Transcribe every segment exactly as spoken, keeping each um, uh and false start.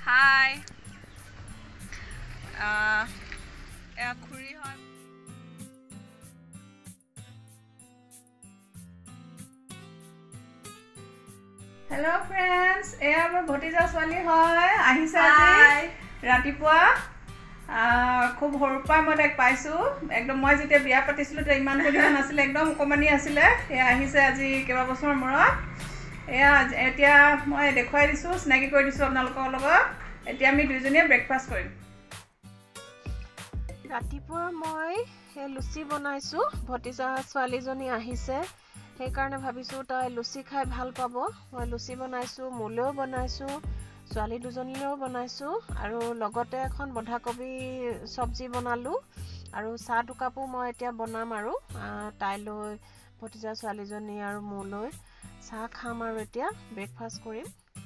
Hi. Uh, yeah, Kuri hi. Hello friends, এয়া মোৰ ভতিজা ছোৱালী হয় আহিছে আজি ৰাতিপুৱা খুব সৰুপাই মই তাইক পাইছো একদম মই যেতিয়া বিয়া পাতিছিলো তে ইমান গধীৰ নাছিলে একদম অকমানি আছিলে এয়া আহিছে আজি কেবা বছৰ মূৰত এয়া এতিয়া মই দেখুৱাই দিছো স্নাকি কৰি দিছো আপোনালোকৰ লগত এতিয়া আমি দুইজনীয়ে ব্ৰেকফাষ্ট কৰিম ৰাতিপুৱা মই হে লুচি বনাইছো ভতিজা ছোৱালীজনী আহিছে সেইকাৰণে ভাবিছো তাই লুচি খাই ভাল পাব মই লুচি বনাইছো মুলেও বনাইছো ছোৱালী দুজনীলেও বনাইছো আৰু লগতে এখন বন্ধাকবি সবজি বনালো আৰু চাহ দুকাপো মই এতিয়া বনাম আৰু তাইলৈ ভতিজা ছোৱালীজনী আৰু মুলৈ চাহ খাম আৰু এতিয়া ব্ৰেকফাষ্ট কৰিম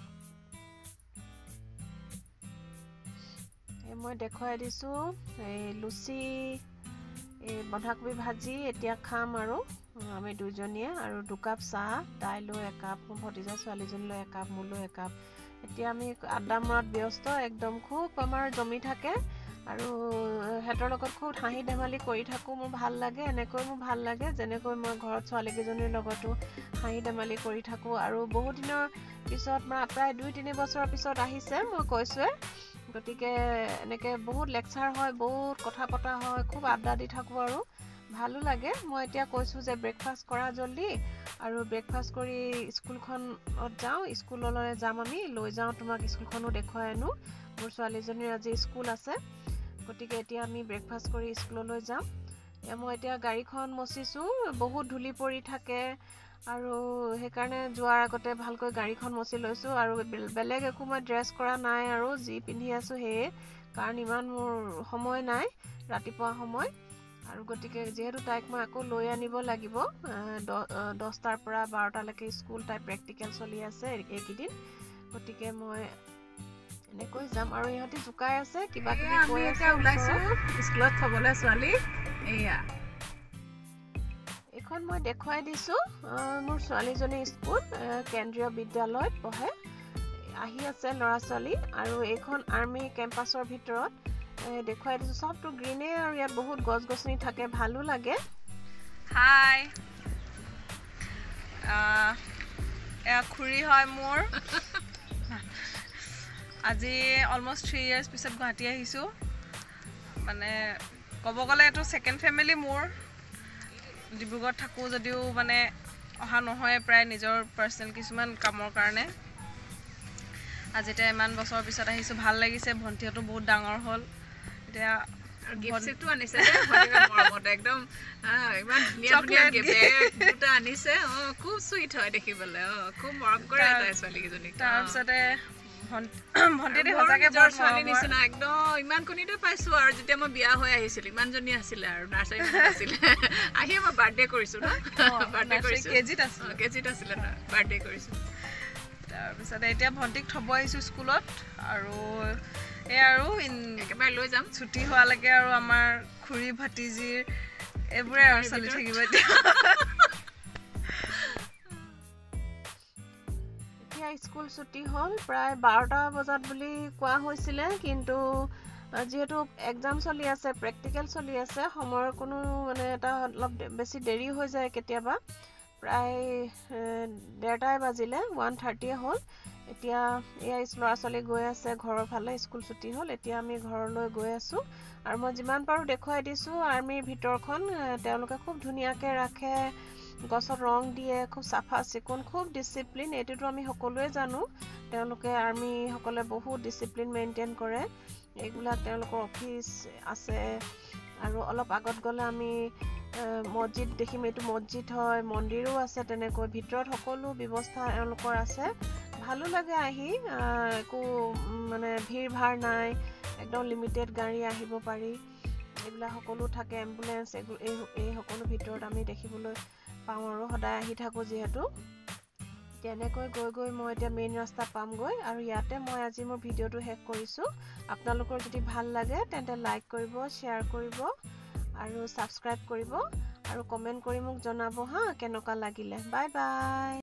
এই মই দেখুৱাই দিছো এই লুচি এই বন্ধাকবি ভাজি এতিয়া খাম আৰু আমি দুজনীয়ে আৰু দুকাপ চাহ তাইলৈ একাপ ভতিজা ছোৱালীজনীলৈ একাপ মুলৈ একাপ এতিয়া আমি আড্ডামৰাত ব্যস্ত একদম খুব আমাৰ জমি থাকে আৰু হেতৰ লগত খুব হাঁহি ধেমালি কৰি থাকো মোৰ ভাল লাগে এনেকৈ মোৰ ভাল লাগে যেনেকৈ মই ঘৰত ছোৱালীকেজনীৰ লগতো হাঁহি ধেমালি কৰি থাকো আৰু বহুত দিনৰ পিছত প্ৰায় দুই তিনি বছৰৰ পিছত আহিছে মই কৈছোৱে গতিকে এনেকে বহুত লেকচাৰ হয় বহুত কথা পতা হয় খুব আড্ডা দি থাকো আৰু ভালো লাগে মই এতিয়া কৈছো যে ব্ৰেকফাষ্ট কৰা জলদি আৰু ব্ৰেকফাষ্ট কৰি স্কুলখনত যাও স্কুললৈ যাম আমি লৈ যাও তোমাক স্কুলখনো দেখুৱাই আনো মোৰ ছোৱালীজনীৰ আজি স্কুল আছে গতিকে এতিয়া আমি ব্ৰেকফাষ্ট কৰি স্কুললৈ যাম মই এতিয়া গাড়ীখন মচিছো বহুত ধুলি পৰি থাকে আৰু সেইকাৰণে যোৱাৰ আগতে ভালকৈ গাড়ীখন মচি লৈছো আৰু বেলেগ একো মই ড্ৰেছ কৰা নাই আৰু যি পিন্ধি আছো হে কাৰণ ইমান মোৰ সময় নাই ৰাতিপুৱা সময় আৰু গতিকে যেহেতু তাইক মই আকৌ লৈ আনিব লাগিব দহটাৰ পৰা বাৰটা লৈকে স্কুল তাই প্ৰেক্টিকেল চলি আছে এইকেইদিন গতিকে মই এনেকৈ যাম আৰু ইহঁতি জুকাই আছে কিবা কিবি কৈ আছে ওলাইছো স্কুলত থবলৈ ছোৱালী এয়া এখন মই দেখুৱাই দিছো মোৰ ছোৱালীজনী স্কুল কেন্দ্ৰীয় বিদ্যালয়ত পঢ়ে আহি আছে ল'ৰা ছোৱালী আৰু এইখন আৰ্মি কেম্পাছৰ ভিতৰত দেখুৱাই দিছো সবটো গ্ৰীনে আৰু ইয়াত বহুত গছ গছনি থাকে ভালো লাগে হাই এয়া খুৰী হয় মোৰ আজি অলমষ্ট থ্ৰী ইয়াৰ্ছ পিছত গুৱাহাটী আহিছোঁ মানে ক'ব গ'লে এইটো ছেকেণ্ড ফেমিলি মোৰ ডিব্ৰুগড়ত থাকোঁ যদিও মানে অহা নহয় প্ৰায় নিজৰ পাৰ্চনেল কিছুমান কামৰ কাৰণে আজি এতিয়া ইমান বছৰৰ পিছত আহিছোঁ ভাল লাগিছে ভণ্টিহঁতো বহুত ডাঙৰ হ'ল এতিয়া গিফ্টটো আনিছে মৰমতে একদম ইমান ধুনীয়া ধুনীয়া গিফ্ট দুটা আনিছে অ খুব সুইট হয় দেখিবলৈ অ খুব মৰম কৰে তাই ছোৱালীকেইজনীক তাৰপিছতে ভণ্টিহঁতে সঁচাকৈ বৰ ছোৱালী নিচিনা একদম ইমান কণীটো পাইছো আৰু যেতিয়া মই বিয়া হৈ আহিছিলো ইমানজনী আছিলে আৰু নাৰ্চাৰী আছিলে আহি মই বাৰ্থডে কৰিছো ন বাৰ্থডে কৰিছো কেজিত আছে কেজিত আছিলে ন বাৰ্থডে কৰিছো তাৰপিছতে এতিয়া ভণ্টিক থ'ব আহিছোঁ স্কুলত আৰু এই আৰু একেবাৰে লৈ যাম ছুটি হোৱালৈকে আৰু আমাৰ খুৰী ভতিজীৰ এইবোৰে আৰু চলি থাকিব এতিয়া এতিয়া স্কুল ছুটি হ'ল প্ৰায় বাৰটা বজাত বুলি কোৱা হৈছিলে কিন্তু যিহেতু এক্সাম চলি আছে প্ৰেক্টিকেল চলি আছে সময়ৰ কোনো মানে এটা অলপ বেছি দেৰি হৈ যায় কেতিয়াবা প্ৰায় ডেৰটাই বাজিলে ওৱান থাৰ্টিয়ে হ'ল এতিয়া এয়া ল'ৰা ছোৱালী গৈ আছে ঘৰৰ ফালে স্কুল ছুটি হ'ল এতিয়া আমি ঘৰলৈ গৈ আছো আৰু মই যিমান পাৰোঁ দেখুৱাই দিছো আৰ্মিৰ ভিতৰখন তেওঁলোকে খুব ধুনীয়াকৈ ৰাখে গছত ৰং দিয়ে খুব চাফা চিকুণ খুব ডিচিপ্লিন এইটোতো আমি সকলোৱে জানো তেওঁলোকে আৰ্মিসকলে বহুত ডিচিপ্লিন মেইনটেইন কৰে এইবিলাক তেওঁলোকৰ অফিচ আছে আৰু অলপ আগত গ'লে আমি মছজিদ দেখিম এইটো মছজিদ হয় মন্দিৰো আছে তেনেকৈ ভিতৰত সকলো ব্যৱস্থা এওঁলোকৰ আছে ভালো লাগে আহি একো মানে ভিৰ ভাৰ নাই একদম লিমিটেড গাড়ী আহিব পাৰি এইবিলাক সকলো থাকে এম্বুলেন্স এই এই সকলো ভিতৰত আমি দেখিবলৈ পাওঁ আৰু সদায় আহি থাকোঁ যিহেতু তেনেকৈ গৈ গৈ মই এতিয়া মেইন ৰাস্তা পামগৈ আৰু ইয়াতে মই আজি মোৰ ভিডিঅ'টো শেষ কৰিছোঁ আপোনালোকৰ যদি ভাল লাগে তেন্তে লাইক কৰিব শ্বেয়াৰ কৰিব আৰু ছাবস্ক্ৰাইব কৰিব আৰু কমেণ্ট কৰি মোক জনাব হা কেনেকুৱা লাগিলে বাই বাই